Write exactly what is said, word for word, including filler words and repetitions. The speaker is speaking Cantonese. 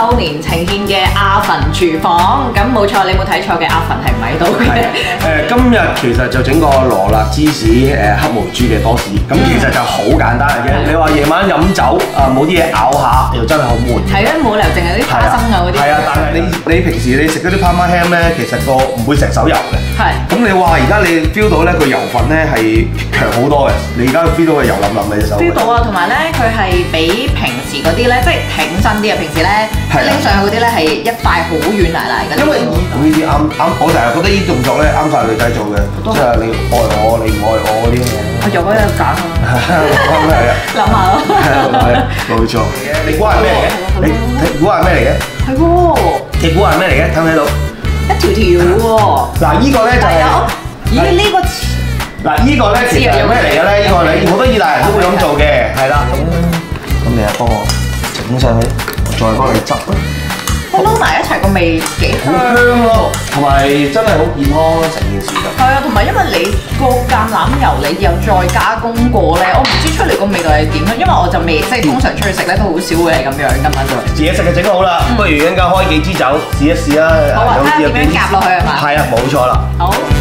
週年呈獻嘅阿焚廚房，咁冇錯，你冇睇錯嘅，阿焚係唔喺度嘅。 誒，今日其實就整個羅勒芝士誒黑毛豬嘅多士，咁其實就好簡單嘅啫。你話夜晚飲酒啊，冇啲嘢咬下，又真係好悶。 係啊，冇理由淨係啲花生啊嗰啲。 係啊，但係你你平時你食嗰啲 Parma ham 咧，其實個唔會成手油嘅。 係。 咁你話而家你 feel 到咧個油份咧係強好多嘅，你而家 feel 到個油淋淋嘅隻手。 feel 到啊，同埋咧佢係比平時嗰啲咧，即係挺身啲啊！平時咧拎上去嗰啲咧係一塊好軟泥泥嘅。 因為咁呢啲啱啱，我成日覺得呢啲動作咧啱晒女仔做嘅，即係你愛我，你唔愛我嗰啲嘢。 我又嗰日揀啊！ 係啊， 諗下咯。 係冇錯。你估係咩嚟嘅？你你估係咩嚟嘅？ 係喎。 你估係咩嚟嘅？睇唔睇到？ 一條條喎。嗱， 呢個咧就係。 咦？呢個嗱，呢個咧其實係咩嚟嘅咧？呢個你好多意大利人都會咁做嘅，係啦。咁你啊幫我整上去，我再幫你執啦。 我撈埋一齊個味幾香咯，同埋真係好健康咯，成件事就。 係啊，同埋因為你個橄欖油你又再加工過咧，我唔知出嚟個味道係點樣，因為我就未即係通常出去食咧都好少會係咁樣㗎嘛。 自己食就整好啦，不如一陣間開幾支酒試一試啦。 好啊，睇下點樣夾落去係嘛？ 係啊，冇錯啦。 好。